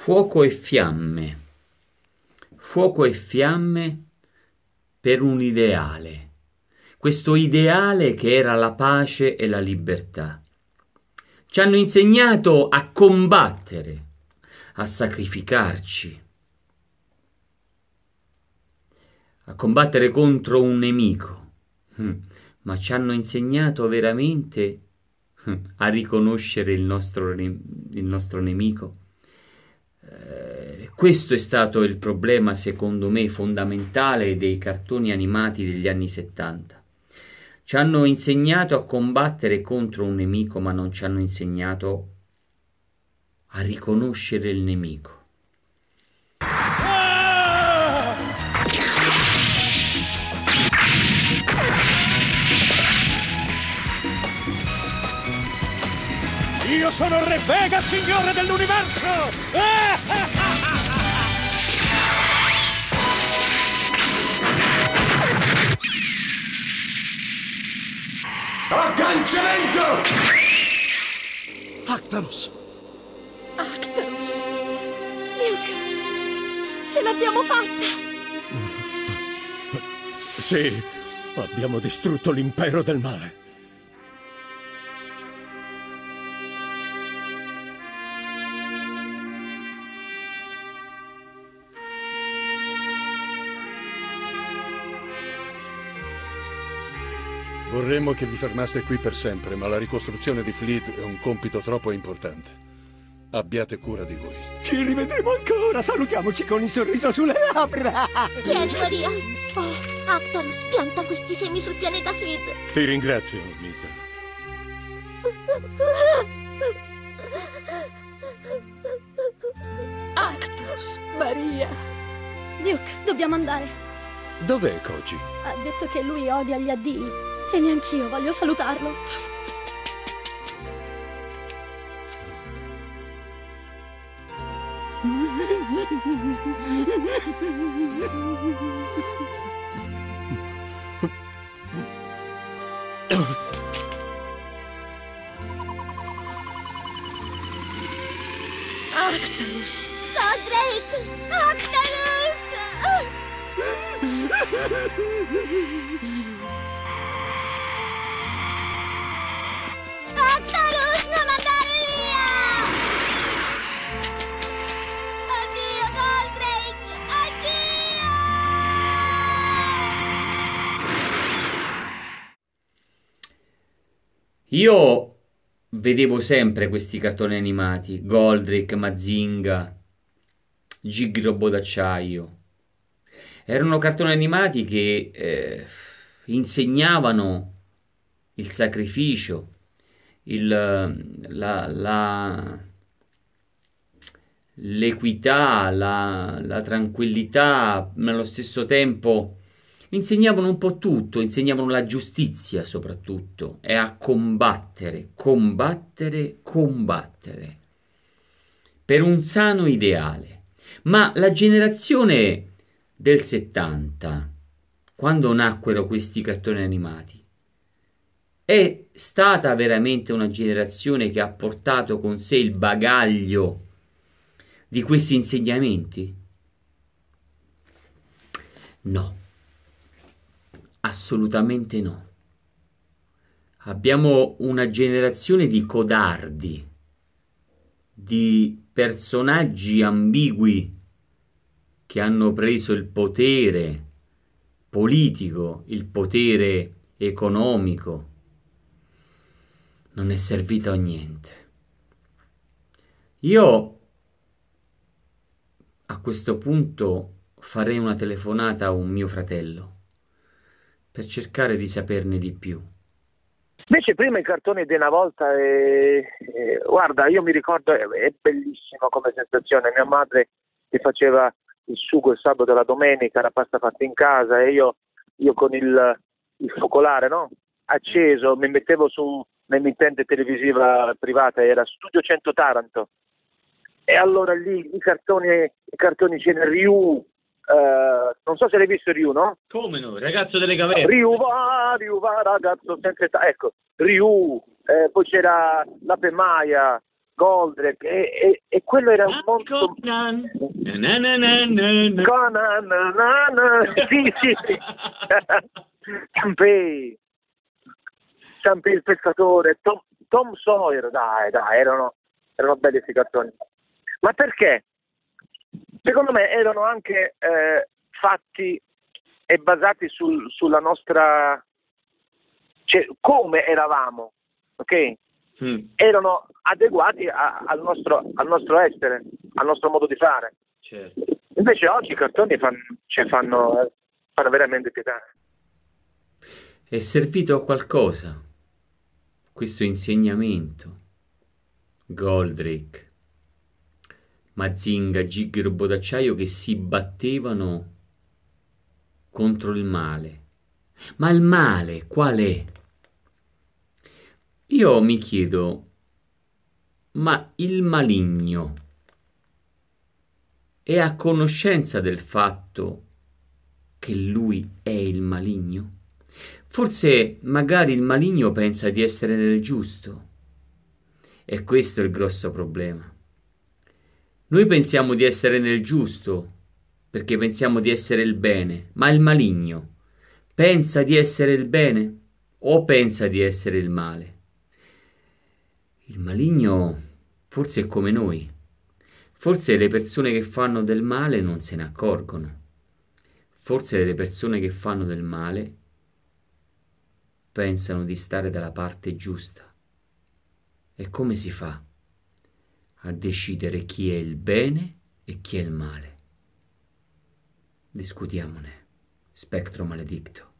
Fuoco e fiamme. Fuoco e fiamme per un ideale. Questo ideale che era la pace e la libertà. Ci hanno insegnato a combattere, a sacrificarci, a combattere contro un nemico, ma ci hanno insegnato veramente a riconoscere il nostro nemico. Questo è stato il problema, secondo me, fondamentale dei cartoni animati degli anni 70. Ci hanno insegnato a combattere contro un nemico, ma non ci hanno insegnato a riconoscere il nemico. Io sono Re Vega, signore dell'universo! Agganciamento! Actarus! Actarus! Duke! Ce l'abbiamo fatta! Sì, abbiamo distrutto l'impero del male. Vorremmo che vi fermaste qui per sempre, ma la ricostruzione di Fleet è un compito troppo importante. Abbiate cura di voi. Ci rivedremo ancora! Salutiamoci con il sorriso sulle labbra! Tieni, Maria! Oh, Actarus, pianta questi semi sul pianeta Fleet! Ti ringrazio, Mita. Actarus, Maria! Duke, dobbiamo andare. Dov'è Koji? Ha detto che lui odia gli addii. E neanch'io voglio salutarlo. Actarus! Goldrake! Actarus! Actarus, non andare via! Addio, Goldrake! Addio! Io vedevo sempre questi cartoni animati, Goldrake, Mazinga, Gig Robot d'acciaio. Erano cartoni animati che insegnavano il sacrificio, l'equità, la tranquillità, ma allo stesso tempo insegnavano un po' tutto, insegnavano la giustizia soprattutto, e a combattere, combattere, combattere per un sano ideale. Ma la generazione del 70, quando nacquero questi cartoni animati, è stata veramente una generazione che ha portato con sé il bagaglio di questi insegnamenti? No, assolutamente no. Abbiamo una generazione di codardi, di personaggi ambigui che hanno preso il potere politico, il potere economico. Non è servito a niente. Io a questo punto farei una telefonata a un mio fratello per cercare di saperne di più. Invece prima i cartoni di una volta, guarda, io mi ricordo, è bellissimo come sensazione. Mia madre che faceva il sugo il sabato e la domenica, la pasta fatta in casa, e io con il focolare, no? Acceso, mi mettevo su un'emittente televisiva privata, era Studio 100 Taranto, e allora lì i cartoni c'era Ryu, non so se l'hai visto Ryu, no? Come no? Ragazzo delle caverne. Ryu va, ragazzo senza età, ecco, Ryu, poi c'era la Pemaia, Goldrake, e quello era un mondo... Conan. Conan, sì, sì, sì. Ciampei il pescatore, Tom Sawyer, dai, erano belli questi cartoni. Ma perché? Secondo me erano anche fatti e basati sulla nostra... cioè, come eravamo, ok? Erano adeguati al nostro essere, al nostro modo di fare. Certo. Invece oggi i cartoni fanno veramente pietà. È servito a qualcosa questo insegnamento. Goldrake, Mazinga, Jig, il robot d'acciaio che si battevano contro il male. Ma il male qual è? Io mi chiedo, ma il maligno è a conoscenza del fatto che lui è il maligno? Forse magari il maligno pensa di essere nel giusto. E questo è il grosso problema. Noi pensiamo di essere nel giusto perché pensiamo di essere il bene, ma il maligno pensa di essere il bene o pensa di essere il male? Il maligno forse è come noi. Forse le persone che fanno del male non se ne accorgono. Forse le persone che fanno del male pensano di stare dalla parte giusta. E come si fa a decidere chi è il bene e chi è il male? Discutiamone. Spectro maledicto.